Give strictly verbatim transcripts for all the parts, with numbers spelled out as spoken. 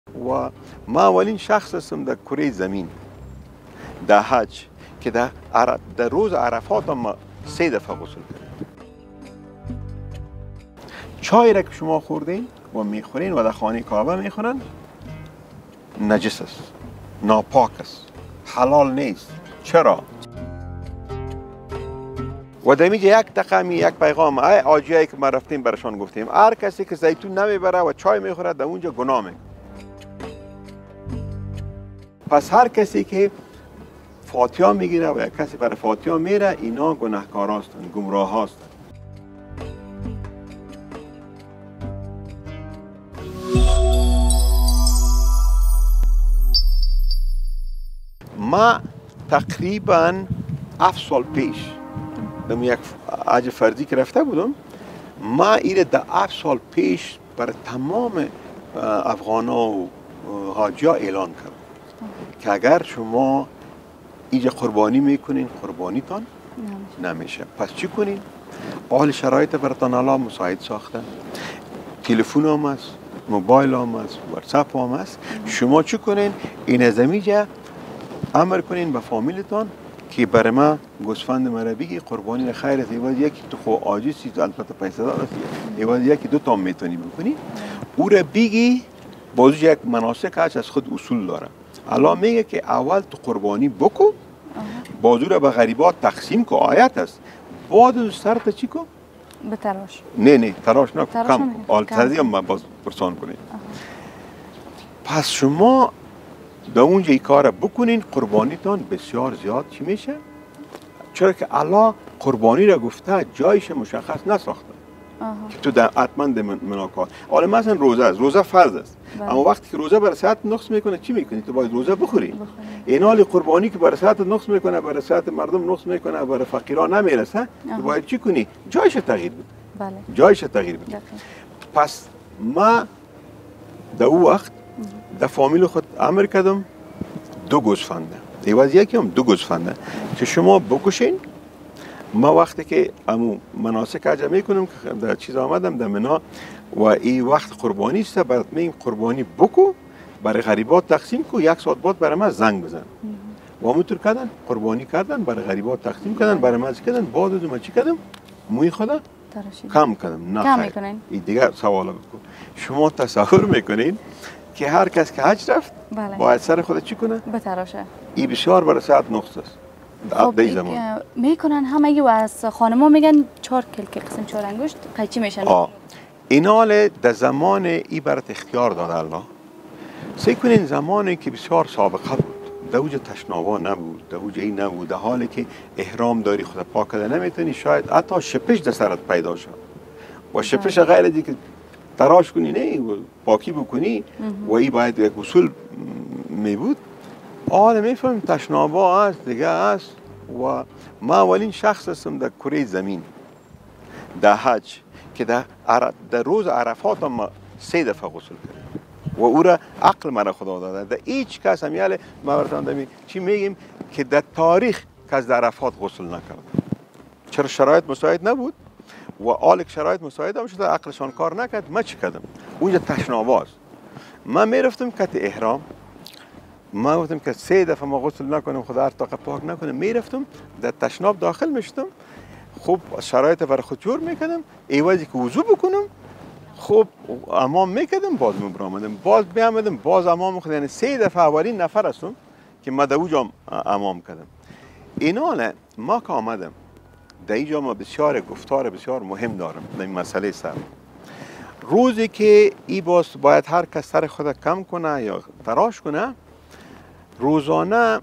و ما اولین شخص هستم در کره زمین در حج که در, عر... در روز عرفات هم سه دفعه غسل کردم. چای را که شما خوردین و میخورین و در خانه کعبه میخورن نجس است، ناپاک است، حلال نیست. چرا؟ و در اینجا یک دقیقه یک پیغام ای آجیایی که ما رفتیم برشان گفتیم هر کسی که زیتون نمیبره و چای میخوره در اونجا گناه میکنه. پس هر کسی که فاتحه میگیره و یک کسی برای فاتحه میره اینا گناهکار هستند، گمراه هستند. ما تقریبا هفت سال پیش در یک حج فردی که رفته بودم ما ایره در هفت سال پیش برای تمام افغانا و حاجیا اعلان کردم که اگر شما اینجا قربانی میکنین قربانیتان نمیشه. پس چی کنین؟ اهل شرایط براتان الله مساعد ساختن، تلفن هم است، موبایل هم است، واتساپ هم است. شما چی کنین؟ این از اینجا امر کنین به فامیلتان که برای ما گوسفند مرا بگی قربانی خیر است، ایواز یکی تو خو عاجزی تو البته پیسه دار است، ایواز یکی دو تا میتونی بکنی او را بگی. باز یک مناسک هست از خود اصول داره. الله میگه که اول تو قربانی بکو، بازو را به غریبات تقسیم کو، آیت است. بعد سرت چی کو؟ به تراش. نه نه تراش نه، تراش کم آل تزیم ما باز پرسان کنید. پس شما در اونجا ای کار بکنین قربانیتان بسیار زیاد چی میشه؟ چرا که الله قربانی را گفته جایش مشخص نساخته که تو در حتما در مناکات. حالا مثلا روزه است، روزه فرض است، اما وقتی که روزه برای صحت نقص میکنه چی میکنی؟ تو باید روزه بخوری. این حال قربانی که برای صحت نقص میکنه، برای صحت مردم نقص میکنه، برای فقیران نمیرسه، تو باید چی کنی؟ جایش تغییر بده. بله. جایش تغییر بده. پس ما در او وقت در فامیل خود امر کردم دو گوسفنده، ایواز یکی هم دو گوسفنده که شما بکشین. ما وقتی که امو مناسک حج میکنم که در چیز آمدم در منا و این وقت قربانی است، برات میگم قربانی بکو، برای غریبات تقسیم کو، یک ساعت بعد برای ما زنگ بزن. و همونطور کردن، قربانی کردن، برای غریبات تقسیم کردن، برای ما کردن. بعد از ما چی کردم؟ موی خدا کم کردم. نه کم خیر. میکنین؟ این دیگر سوال بکن. شما تصور میکنین که هر کس که حج رفت بله. باید سر خود چی کنه؟ بتراشه. این بسیار برای صحت نقص است. خب میکنن همه و از خانما میگن چهار کلکه قسم چهار انگشت قیچی میشن. آه. این حال در زمان ای برات اختیار داده الله. سعی کنین زمانی که بسیار سابقه بود، در اوج تشنابا نبود، در اوج این نبود، در حالی که احرام داری خود پاک کرده نمیتونی، شاید حتی شپش در سرت پیدا شد و شپش غیر از که تراش کنی نه پاکی بکنی و این باید یک اصول می بود. حالا میفهمیم تشنابا هست دیگه هست. و ما اولین شخص هستم در کره زمین در حج که در, عر... در روز عرفات هم سه دفعه غسل کردم و او را عقل مرا خدا داده. در هیچ کس هم یاله ما براتون داریم چی میگیم که در تاریخ کس در عرفات غسل نکرد. چرا؟ شرایط مساعد نبود و آل شرایط مساعد هم شده عقلشان کار نکرد. ما چی کردم؟ اونجا تشناباست. ما میرفتم کت احرام، ما گفتم که سه دفعه ما غسل نکنم خدا هر طاقت پاک نکنم، میرفتم در تشناب داخل میشدم، خب شرایط برای خود جور میکردم، ایوازی که وضو بکنم خب امام میکردم، باز میبرامدم، باز بیامدم، باز امام میکردم. یعنی سه دفعه اولین نفر هستم که ما در اوجا امام کردم. اینا نه ما که آمدم در اینجا ما بسیار گفتار بسیار مهم دارم در این مسئله سر. روزی که ای باز باید هر کس سر خود کم کنه یا تراش کنه، روزانه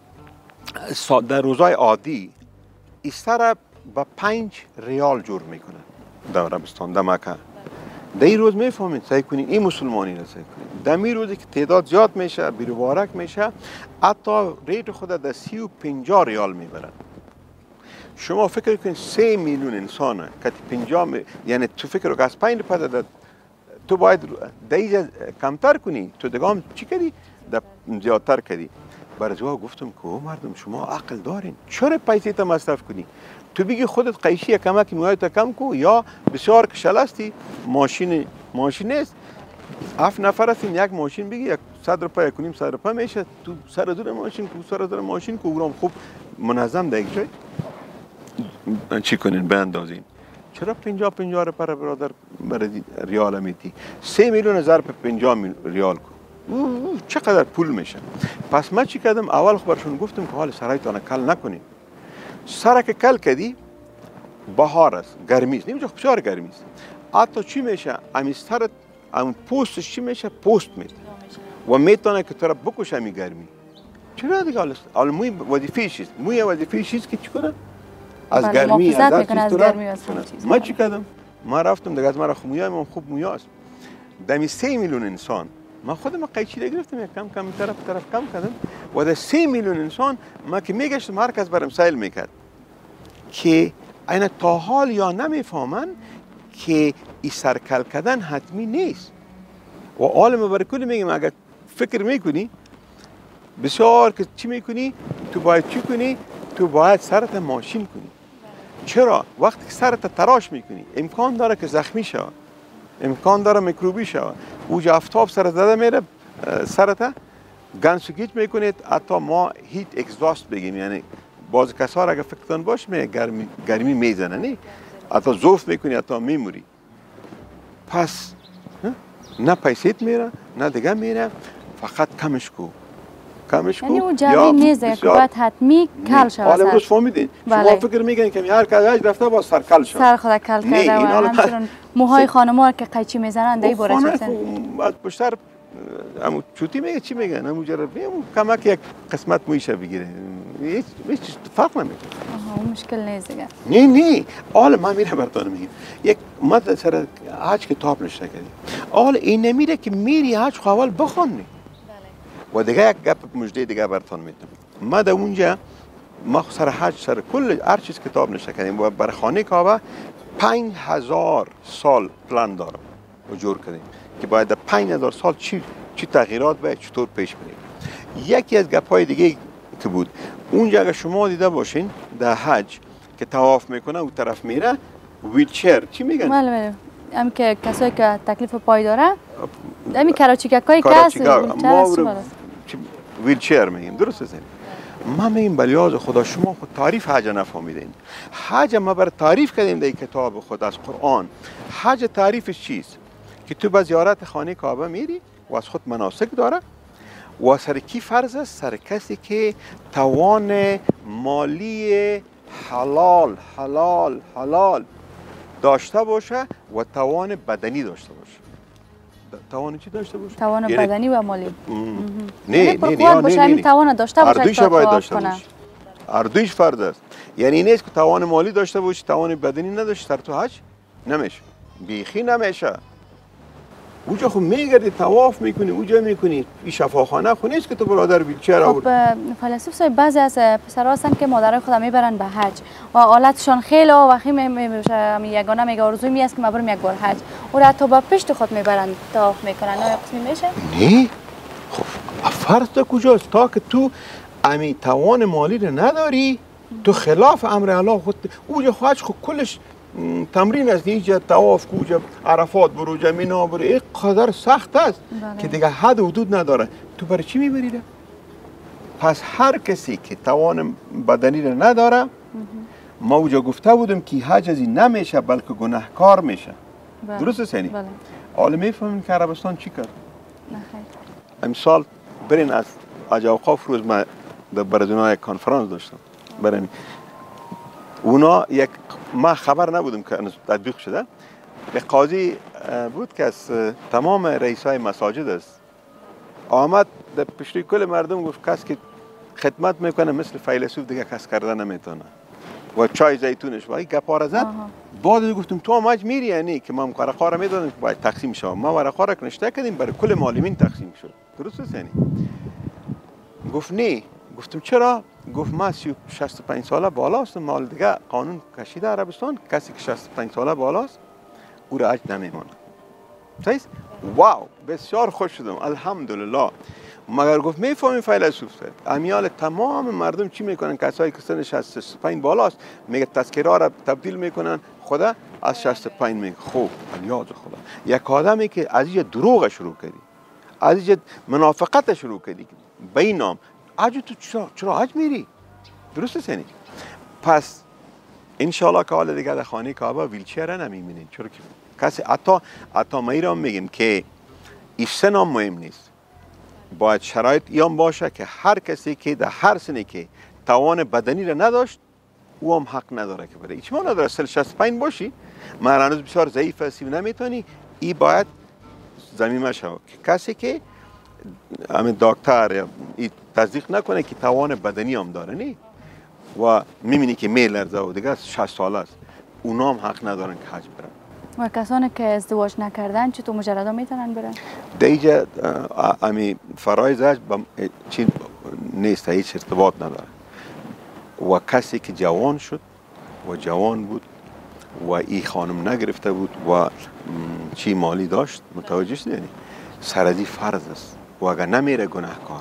در روزهای عادی این سر با پنج ریال جور میکنه در عربستان، در مکه. در این روز میفهمید سعی کنید این مسلمانی را سعی کنید. در این روزی که تعداد زیاد میشه بیروبارک میشه، حتی ریت خود در سی و پنجاه ریال میبرن. شما فکر کنید سه میلیون انسانه که پنجاه می... یعنی تو فکر که از پنج پده تو باید دیگه کمتر کنی، تو دیگه هم چی کردی؟ در زیادتر کردی. برای جواب گفتم که او مردم شما عقل دارین، چرا پیسه تا مصرف کنی؟ تو بگی خودت قیشی کمک موهای تا کم کو، یا بسیار کشل هستی، ماشین ماشین نیست، هفت نفر هستیم یک ماشین بگی یک صد روپیه یک و نیم صد روپیه میشه تو سر دور ماشین کو سر دور ماشین کو اونم خوب منظم در یک جای چی کنین بندازین. چرا پنجاه پنجاه روپیه برادر برای ریال میتی سه میلیون ضرب پنجاه ریال کو چقدر پول میشه. پس من چی کردم اول خب برشون گفتم که حال سرایتان کل نکنین. سرک کل کردی بهار است گرمی است نمیشه بسیار گرمی است حتی چی میشه امی سرت ام پوستش چی میشه پوست میده و میتونه که تو را بکشه می گرمی. چرا دیگه حالا موی وظیفه چیست موی وظیفه چیست که چی کنه از گرمی از هر چیز تو را من چی کردم ما رفتم دیگه از مرا خوب مویا من خوب مویاست دمی سه میلیون انسان من خودم قیچی گرفتم یک کم کم طرف طرف کم کردم و در سه میلیون انسان ما که میگشتم هر کس برام سایل میکرد که اینا تا حال یا نمیفهمن که این سرکل کردن حتمی نیست و عالم برای کلی میگم اگر فکر میکنی بسیار که چی میکنی تو باید چی کنی تو باید سرت ماشین کنی. چرا وقتی سرت تراش میکنی امکان داره که زخمی شود امکان داره میکروبی شود اوج آفتاب سر زده میره سرت گنسوگیج میکنید حتی ما هیت اگزاست بگیم یعنی باز کسا را اگر فکرتان باش می گرمی گرمی میزنه نه حتی زوف میکنی حتی میموری. پس نه پیسیت میره نه دیگه میره فقط کمش کو کمش کو یعنی اون جوی نیزه که باید حتمی کل شود. حالا امروز فهمیدین شما فکر میگن که هر کسی رفته با سر کل شود سر خود کل کرده و همچنین موهای خانم‌ها که قیچی میزنن دی باره چیزن از پشتر امو چوتی میگه چی میگن امو جرب کمک یک قسمت مویشه بگیره هیچ هیچ فرق نمیکنه. آها اون مشکل نیست دیگه. نه نه حالا من میرم براتون میگم یک مد سر حج کتاب نشته کردیم حالا این نمیره که میری حج اول بخونی و دیگه یک گپ مجده دیگه براتون میدم. ما در اونجا ما سر حج سر کل هر چیز کتاب نشته کردیم و بر خانه کعبه پنج هزار سال پلان دارم و جور کردیم که باید در پنج هزار سال چی چی تغییرات باید چطور پیش بریم. یکی از گپ‌های دیگه که بود اونجا اگر شما دیده باشین در حج که طواف میکنه اون طرف میره ویلچر چی میگن؟ بله بله هم که کسایی که تکلیف پای داره همین کراچیککای کس ما ویلچر میگیم درست است. ما میگیم بلیاز خدا شما خود تعریف حج نفهمیدین. حج ما بر تعریف کردیم در کتاب خود از قرآن. حج تعریفش چیست؟ که تو به زیارت خانه کعبه میری و از خود مناسک داره و سر کی فرض است؟ سر کسی که توان مالی حلال حلال حلال داشته باشه و توان بدنی داشته باشه. توان چی داشته باشه؟ توان یعنی بدنی و مالی. نه نه نه باشه همین توان داشته باشه. اردویش باید داشته باشه. اردویش فرض است. یعنی این نیست که توان مالی داشته باشی توان بدنی نداشته سر تو حج نمیشه. بیخی نمیشه. اونجا خب میگردی طواف میکنی اونجا میکنی این شفاخانه خو نیست که تو برادر ویلچر آورد. خب فیلسوف صاحب بعضی از پسرها هستن که مادرای خودم میبرن به حج و حالتشان خیلی وقتی میشه یگانه میگه آرزوی می است که ما برم یک بار حج و حتی با پشت خود میبرن طواف میکنن آیا قسمی میشه؟ نه خب فرض تا کجاست تا که تو امی توان مالی رو نداری تو خلاف امر الله خود اونجا حج خود کلش تمرین است اینجا طواف کوجا عرفات برو جمینا برو این قدر سخت است بله. که دیگه حد و حدود نداره تو برای چی میبریده؟ پس هر کسی که توان بدنی رو نداره ما اونجا گفته بودم که حج از این نمیشه بلکه گناهکار میشه بله. درست است یعنی؟ بله. حالا میفهمیم که عربستان چی کرد؟ امسال برین از حج اوقاف روز ما در برزونا یک کانفرانس داشتم برین اونا یک ما خبر نبودم که تطبیق شده یک قاضی بود که از تمام رئیسای مساجد است آمد در پشت کل مردم گفت کس که خدمت میکنه مثل فیلسوف دیگه کس کرده نمیتونه و چای زیتونش و این گپا زد بعد گفتم تو ماج میری یعنی که ما ورقا رو میدادیم که باید تقسیم شود ما ورقا رو نشته کردیم برای کل معلمین تقسیم شد درست است یعنی گفت نه گفتم چرا؟ گفت ما شصت و پنج ساله بالاست مال دیگه قانون کشیده عربستان کسی که شصت و پنج ساله بالاست او را حج نمیمانه. صحیح؟ واو بسیار خوش شدم الحمدلله مگر گفت میفهمی فیلسوف صاحب امیال تمام مردم چی میکنن؟ کسایی که سن شصت و پنج بالاست میگه تذکره را تبدیل میکنن خدا از شصت و پنج میگه خوب الیاز خدا. یک آدمی که از اینجا دروغ شروع کردی، از اینجا منافقت شروع کردی به این نام، اجو تو چرا چرا اج میری؟ درست است یعنی؟ پس انشالله که حال دیگه در خانه کعبه ویلچر نمیبینین، چرا که کسی حتی حتی ما ایران میگیم که این سن هم مهم نیست، باید شرایط ایام باشه که هر کسی که در هر سنی که توان بدنی را نداشت او هم حق نداره که بره. هیچ ما نداره سل شصت و پنج باشی من هنوز بسیار ضعیف هستی و نمیتونی، ای باید زمینه شود که کسی که همین دکتر یا تصدیق نکنه که توان بدنی هم داره نی و میبینی که میلرزه و دیگه شصت ساله است، اونا هم حق ندارن که حج برن. و کسانی که ازدواج نکردن چطور مجردا میتونن برن؟ دیگه امی فرایض حج چی نیست، هیچ ارتباط نداره. و کسی که جوان شد و جوان بود و ای خانم نگرفته بود و چی مالی داشت متوجه شد یعنی سرزی فرض است و اگر نمیره گناهکاره.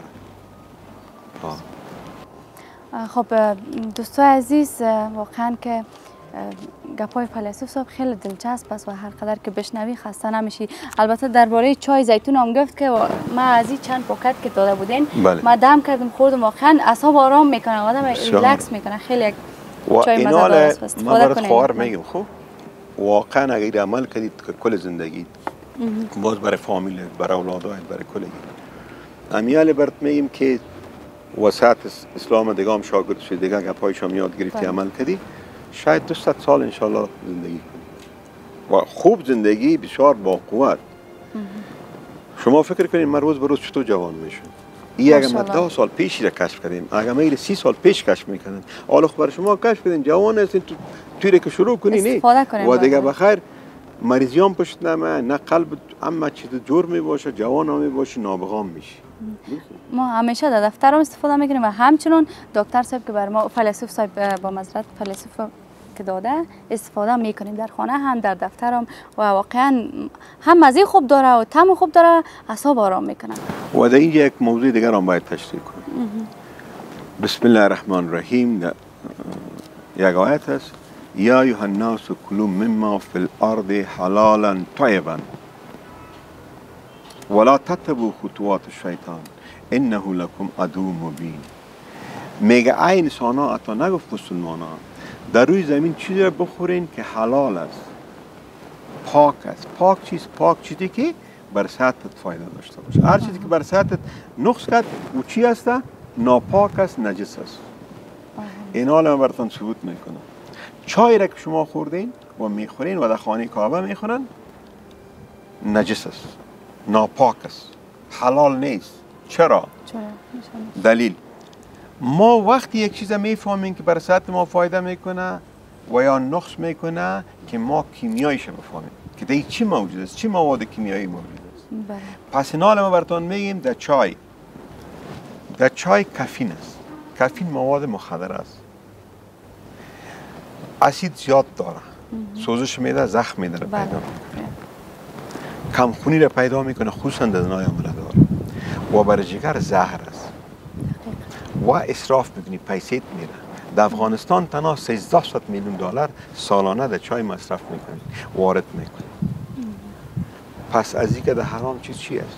خب دوستای عزیز، واقعا که گپای فیلسوف صاحب خیلی دلچسب است و هر قدر که بشنوی خسته نمیشی. البته درباره چای زیتون هم گفت که ما از این چند پاکت که داده بودین ما دم کردم خوردم، واقعا اعصاب آرام میکنه، آدم ریلکس میکنه، خیلی یک چای مزه دار است. استفاده کنید. خواهر میگم خب واقعا اگر عمل کردید که کل زندگی باز برای فامیل، برای اولادای، برای کل امیال برات میگیم که وسط اسلام دیگه هم شاگرد شد، دیگه گپایش هم یاد گرفتی عمل کردی، شاید دویست سال انشالله زندگی کنی و خوب زندگی بسیار با قوت. شما فکر کنید من روز به روز چطور جوان میشم. این اگر ما ده سال پیشی را کشف کردیم، اگر ما این سی سال پیش کشف میکنن، حالا خب برای شما کشف کردین جوان هستین تو توی که شروع کنی نه و دیگه بخیر مریضیان پشت نمه نه قلب اما چیز جور می باشه، جوان هم می باشه، نابغام میشی. ما همیشه در دفتر هم استفاده میکنیم و همچنان دکتر صاحب که بر ما فیلسوف صاحب با معذرت فیلسوف که داده استفاده میکنیم در خانه هم در دفتر هم و واقعا هم مزه خوب داره و طعم خوب داره، اعصاب آرام میکنه. و در اینجا یک موضوع دیگر هم باید تشریح کنیم. بسم الله الرحمن الرحیم یک آیت است: یا ایها الناس کلوا مما فی الارض حلالا طیبا ولا تتبعوا خطوات الشیطان انه لکم عدو مبین. میگه ای انسان ها، حتی نگفت مسلمان ها، در روی زمین چیزی را بخورین که حلال است، پاک است. پاک چیز؟ پاک چیزی که بر صحتت فایده داشته باشه. هر چیزی که بر صحتت نقص کرد او چی است؟ ناپاک است، نجس است. این حال من براتون ثبوت میکنم. چای را که شما خوردین و میخورین و در خانه کعبه میخورن نجس است، ناپاک است، حلال نیست. چرا؟ چرا؟ دلیل: ما وقتی یک چیز میفهمیم که بر صحت ما فایده میکنه و یا نقص میکنه که ما کیمیاییش بفهمیم که در چی موجود است، چی مواد کیمیایی موجود است. بله. پس این حال ما براتون میگیم در چای در چای کافین است. کافین مواد مخدر است، اسید زیاد داره، سوزش میده، زخم میده پیدا میکنه، کمخونی را پیدا میکنه، خصوصا در دنیای داره و بر جگر زهر است و اسراف میکنی، پیسیت میره. در افغانستان تنها سیزده میلیون دلار سالانه در چای مصرف میکنی، وارد میکنی. پس از اینکه در حرام چیز چی است؟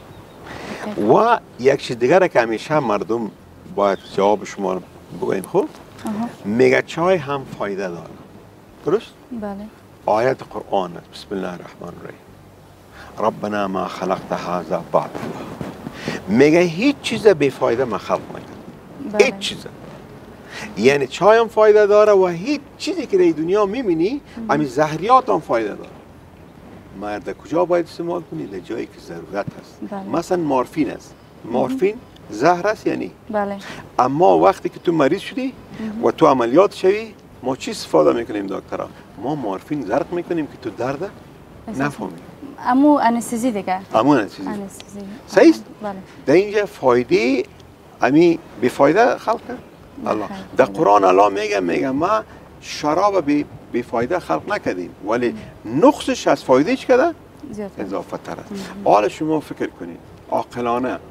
و یک چیز دیگر که همیشه مردم باید جواب شما رو بگویم. خوب میگه چای هم فایده داره، درست؟ بله. آیت قرآن است. بسم الله الرحمن الرحیم ربنا ما خلقت هذا باطلا. میگه هیچ چیز بی فایده ما خلق نکرد. هیچ چیز. یعنی چای هم فایده داره و هیچ چیزی که در دنیا میبینی همین زهریات هم فایده داره. مرد کجا باید استعمال کنی؟ در جایی که ضرورت هست. بله. مثلا مورفین است. مورفین زهر است یعنی. بله. اما وقتی که تو مریض شدی و تو عملیات شوی، ما چی استفاده میکنیم دکترها؟ ما مورفین زرق میکنیم که تو درد نفهمی. امو انستزی دیگه. امو انستزی. صحیح است؟ بله. در اینجا فایده امی بی فایده خلق کرد الله. در قرآن الله میگه میگه ما شراب بی بی فایده خلق نکردیم ولی نقصش از فایده چی کرده؟ اضافه تر است. حالا شما فکر کنید عاقلانه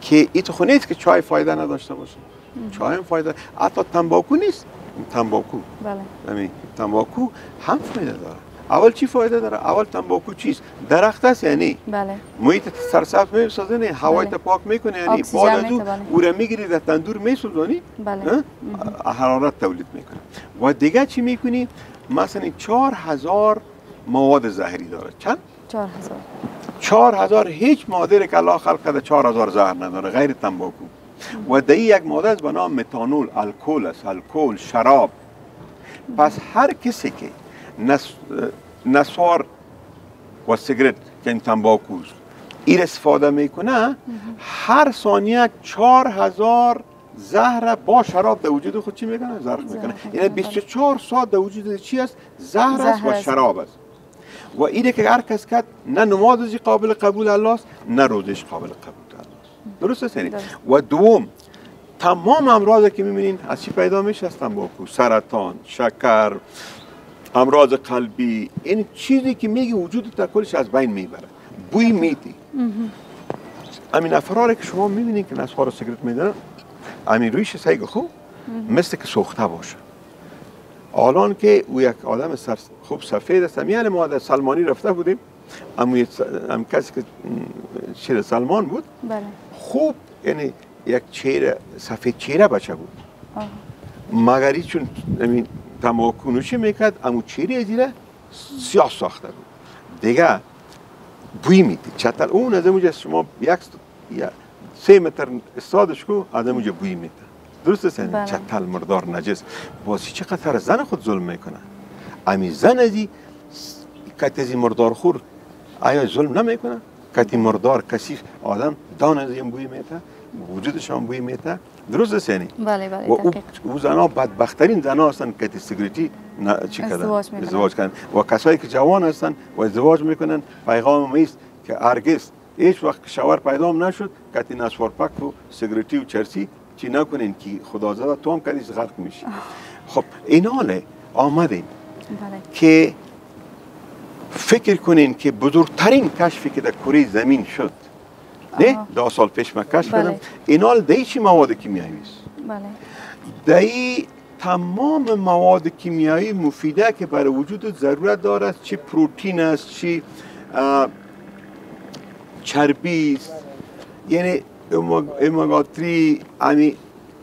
که این تو نیست که چای فایده نداشته باشه. چای هم فایده، حتی تنباکو نیست. تنباکو بله همین تنباکو هم فایده داره. اول چی فایده داره؟ اول تنباکو چیست؟ درخت است یعنی بله محیط سرسبز میسازه، نه هوای بله. پاک میکنه، یعنی اکسیژن بعد از میده، اون بله. او را میگیری در تندور میسوزانی، بله حرارت تولید میکنه. و دیگه چی میکنی؟ مثلا چهار هزار مواد زهری داره. چند؟ چهار هزار چهار هزار هیچ ماده که الله خلق کرده چهار هزار زهر نداره غیر تنباکو. و دیگه یک ماده است به نام متانول، الکل است، الکل، شراب. پس هر کسی که نس... نسوار و سیگرت که تنباکو است این استفاده میکنه، هر ثانیه چهار هزار زهر با شراب در وجود خود چی میکنه؟ زرخ میکنه. یعنی بیست و چهار ساعت در وجود چی است؟ زهر است و شراب است. و اینه که هر کس کرد نه نمازش قابل قبول الله است، نه روزش قابل قبول الله است. درست است یعنی؟ و دوم، تمام امراضی که میبینین از چی پیدا میشه؟ از تنباکو. سرطان، شکر، امراض قلبی، این چیزی که میگه وجود تا کلش از بین میبره. بوی میدی. همین افراری که شما میبینین که نسوار سیگرت میدن، همین رویش سیگ خوب مثل که سوخته باشه. الان که او یک آدم سر خوب سفید است، یعنی ما در سلمانی رفته بودیم، اما هم کسی که شیر سلمان بود، بله خوب یعنی یک چهره سفید چهره بچه بود. مگر چون همین تنباکو نوشی میکرد، اما چهره زیره سیاه ساخته بود. دیگه بوی میدی. چطور اون از اونجا شما یک سه متر استادش کو از اونجا بوی میده. درست است یعنی؟ چتل مردار نجس. بازی چقدر زن خود ظلم میکنه. امی زن ازی کتی مردار خور آیا ظلم نمیکنه؟ کتی مردار کثیف آدم دان از این بوی میده، وجودش هم بوی میده. درست است یعنی؟ بله بله و او, او زنا بدبخترین زنا هستن که سیگریتی چی کردن؟ ازدواج کردن. و کسایی که جوان هستن و ازدواج میکنن، پیغام است که هرگز هیچ وقت شوهر پیدا نشد کتی نسوار پک و سیگریتی و چرسی چی نکنین که خدا زده تو هم کدیش غرق میشی. خب این حاله آمدیم که فکر کنین که بزرگترین کشفی که در کره زمین شد، نه دو سال پیش من کشف کردم، این حال دهی چی مواد کیمیایی است؟ بله دهی تمام مواد کیمیایی مفیده که برای وجود ضرورت داره، چی پروتین است، چی چربی است، یعنی اومگا سه، امی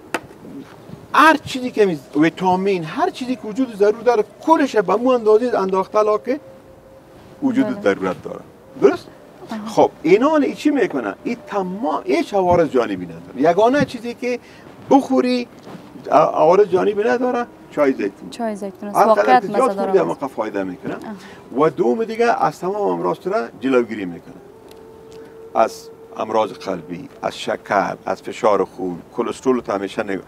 هر چیزی که ویتامین، هر چیزی که وجود ضرورت داره کلش به مو اندازه انداخته لا که وجود ضرورت داره. درست؟ خب اینا چی میکنه؟ این تمام هیچ عوارض جانبی نداره. یگانه چیزی که بخوری عوارض جانبی نداره چای زیتون. چای زیتون واقعا مزه داره. ما فایده میکنه. و دوم دیگه از تمام امراض را جلوگیری میکنه. از امراض قلبی، از شکر، از فشار خون، کلسترول رو همیشه نگ...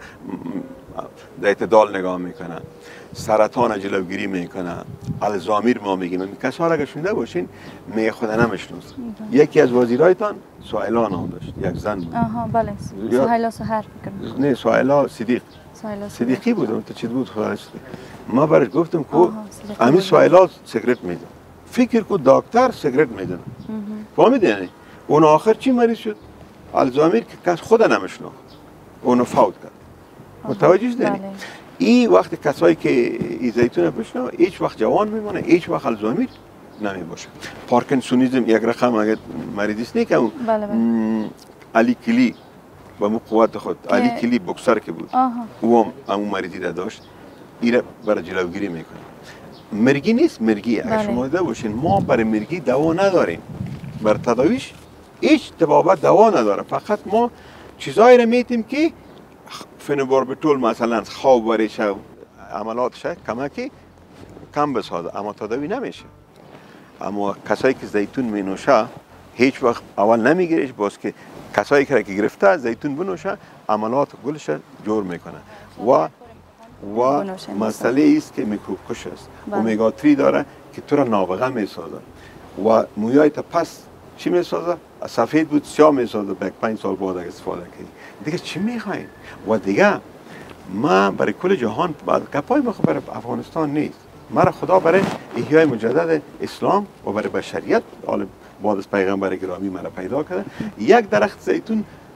در اعتدال نگاه میکنه. سرطان جلوگیری میکنه. الزایمر ما میگیم. این کسا را که شنیده باشین می خود نمیشناسن. یکی از وزیرایتان سهیلا نام داشت، یک زن بود. آها بله. سهیلا سحر میکنه. نه سهیلا صدیق. سهیلا صدیقی بود. اون تو چی بود خودش؟ ما برش گفتم که همین سهیلا سیگرت میده. فکر کو دکتر سیگرت میده. فهمیدین؟ اون آخر چی مریض شد؟ الزایمر که کس خود نمیشناخت. اونو فوت کرد. متوجه شدین؟ این وقت کسایی که این زیتون بشنو هیچ وقت جوان میمونه، هیچ وقت الزایمر نمی باشه. پارکینسونیسم یک رقم اگه مریضی است نه که اون علی کلی با مو قوت خود علی کلی بوکسر که بود. او هم اون مریضی را داشت. این برای جلوگیری میکنه. مرگی نیست، مرگی. اگه شما دیده باشین ما برای مرگی دوا نداریم. بر تداویش هیچ طبابت دوا نداره. فقط ما چیزایی را میتیم که فنوباربیتول مثلا خواب بریش عملاتش کمکی کم بسازه، اما تداوی نمیشه. اما کسایی که زیتون می نوشه هیچ وقت اول نمیگیرش، باز که کسایی که گرفته زیتون بنوشه عملات گلش جور میکنه. و و مسئله است که میکروب کش است. اومگا سه داره که تو را نابغه میسازه و مویای تا پس چی میسازه؟ سفید بود سیاه میسازه. بعد پنج سال بعد اگه استفاده کنی دیگه چی میخواین؟ و دیگه ما برای کل جهان گپای ما برای افغانستان نیست. مرا خدا برای احیای مجدد اسلام و برای بشریت بعد از پیغمبر گرامی مرا پیدا کرده. یک درخت زیتون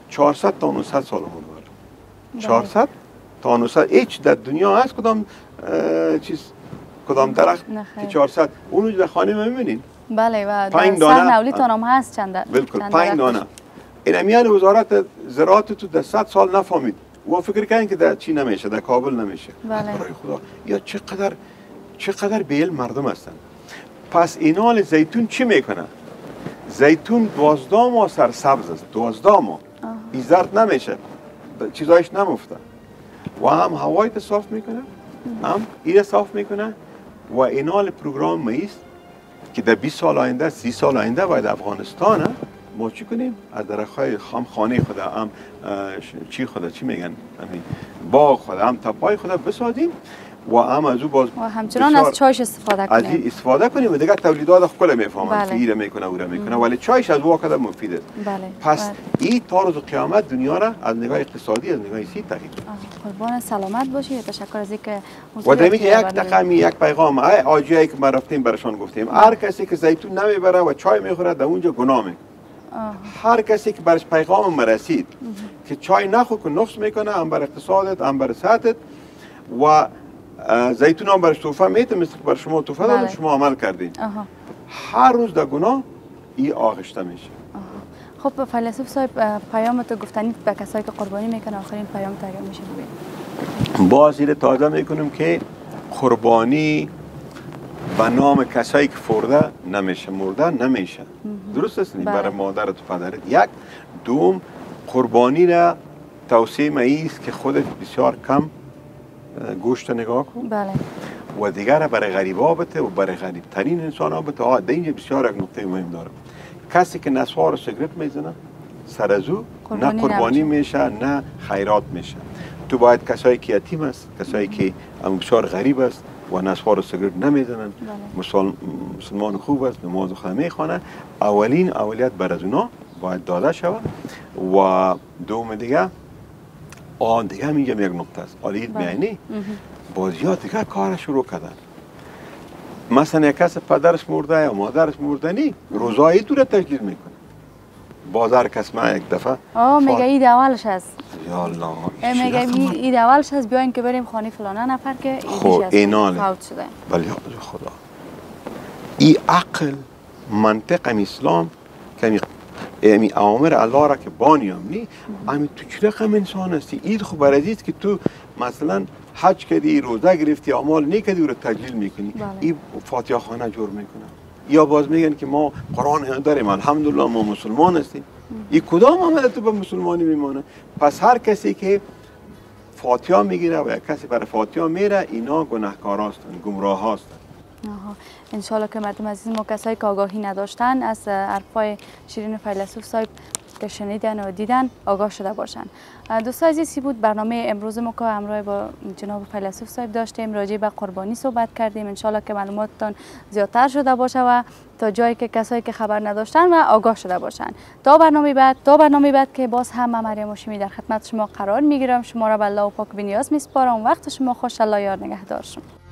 چهارصد تا نهصد سال عمر. چهارصد تا نهصد هیچ در دنیا هست کدام چیز کدام درخت که چهارصد اونو در خانه ما می‌بینین؟ بله و در صحن اولیتان هم هست چند بالکل پنج دانه. این امیان وزارت زراعت تو در صد سال نفهمید و فکر کردن که در چی نمیشه، در کابل نمیشه. بله. برای خدا یا چقدر چقدر به علم مردم هستن. پس اینال زیتون چی میکنه؟ زیتون دوازده ماه سرسبز است، دوازده ماه این زرد نمیشه، چیزایش نمفته و هم هوایت صاف میکنه، هم ایره صاف میکنه و اینال پروگرام ما است که در بیست سال آینده، سی سال آینده باید افغانستان ما چی کنیم؟ از درخت‌های خام خانه خود هم چی خود چی میگن؟ همین باغ خود هم تپای خود بسازیم و هم از او باز و همچنان از چایش استفاده کنیم. از این استفاده کنیم و دیگه تولیدات خود میفهمن که ایره میکنه او را میکنه ولی چایش از واقع مفید است. بله. پس بله. این تا روز قیامت دنیا را از نگاه اقتصادی از نگاه سی تغییر. قربان سلامت باشید. تشکر از اینکه و در یک دقیقه یک پیغام ای آجیایی که ما رفتیم برشان گفتیم هر کسی که زیتون نمیبره و چای میخوره در اونجا گناه میکنه. هر کسی که برش پیغام ما رسید که چای نخور که نقص میکنه هم بر اقتصادت هم بر صحتت و زیتون هم برش توفه میته مثل که بر شما توفه دادن شما عمل کردین. هر روز در گناه این آغشته میشه. خب فیلسوف صاحب پیامت گفتنی به کسایی که قربانی میکنه آخرین پیامت اگر میشه بگید. باز این تازه میکنم که قربانی به نام کسایی که فرده نمیشه، مرده نمیشه. درست است؟ برای مادرت و پدرت. یک دوم قربانی را توصیه ما است که خودت بسیار کم گوشت نگاه کن. بله. و دیگر برای غریبا بته و برای غریب ترین انسان ها بته. آه اینجا بسیار یک نقطه مهم داره. کسی که نسوار و سیگرت میزنه سر از او نه قربانی میشه نه خیرات میشه. تو باید کسایی که یتیم است، کسایی که بسیار غریب است و نسوار و سیگرت نمیزنن، مسلمان خوب است، نماز خود میخوانه، اولین اولیت بر از اونا باید داده شود. و دوم دیگه آن دیگه هم اینجا یک نقطه است. آلیت بیانی بازی ها دیگه کار شروع کردن. مثلا یک کس پدرش مرده یا مادرش مرده نی روزایی تو را تجلیل میکنه. بازار کس ما یک دفعه آه میگه اید اولش هست. یا الله میگه اید اولش هست بیاین که بریم خانه فلانه نفر که ایدیش هست فوت شده. بله خدا این عقل منطق اسلام که امی اوامر الله را که بانیم نی امی تو چه رقم انسان هستی؟ اید خب برازیست که تو مثلا حج کردی روزه گرفتی اعمال نیکردی و رو تجلیل میکنی. این فاتحه خانه جور میکنه. یا باز میگن که ما قرآن داریم الحمدلله ما مسلمان هستیم. این کدام عمل تو به مسلمانی میمانه؟ پس هر کسی که فاتحه میگیره و یک کسی برای فاتحه میره اینا گناهکار هستند، گمراه هستند. انشالله که مردم عزیز ما کسایی که آگاهی نداشتن از حرفای شیرین فیلسوف صاحب که شنیدن و دیدن آگاه شده باشن. دوستان عزیزی بود برنامه امروز ما که همراه با جناب فیلسوف صاحب داشتیم راجع به قربانی صحبت کردیم. انشالله که معلوماتتان زیادتر شده باشه و تا جایی که کسایی که خبر نداشتن و آگاه شده باشن. تا برنامه بعد تا برنامه بعد که باز هم من مریم هاشمی در خدمت شما قرار میگیرم. شما را به الله و پاک بنیاز میسپارم. وقت شما خوش. الله یار نگهدار شما.